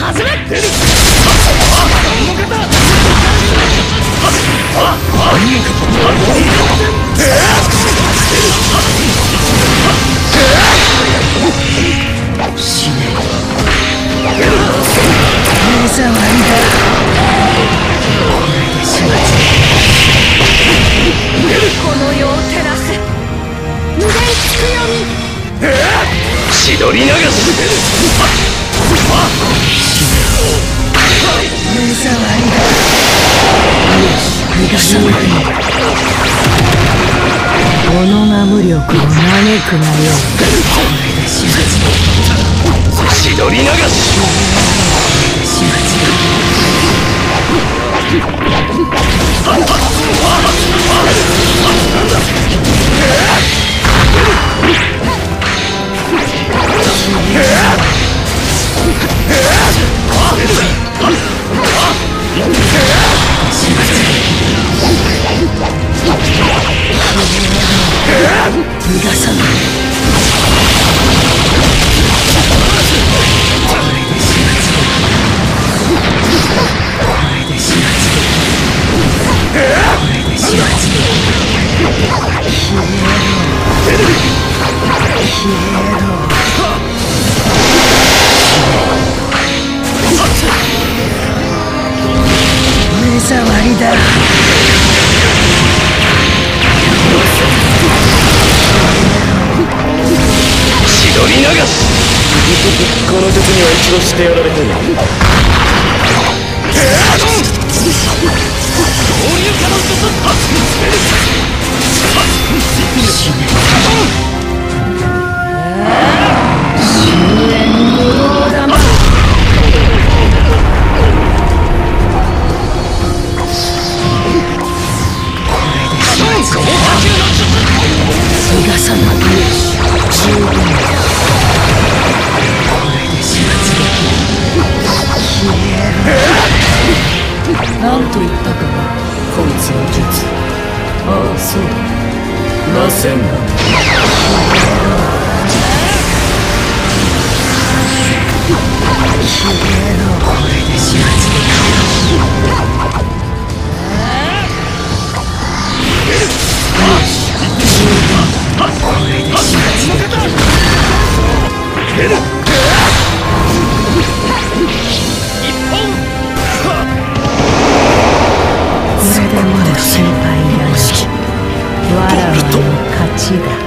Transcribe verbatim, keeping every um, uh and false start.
千鳥流し目障りだ。己が無力を嘆くがよい。千鳥流し逃がさない。目障りだ。千鳥流しこの時には一度してやられてる。合流化の死ね。終焉無謀玉。逃がさない。十分だ。これで始末できる。消えろ。何と言ったかな、こいつの術。ああ、そうだ。螺旋だ。消えろ。これで始末できる。これで始末できる。これでもう心配いらない。わらわの勝ちだ。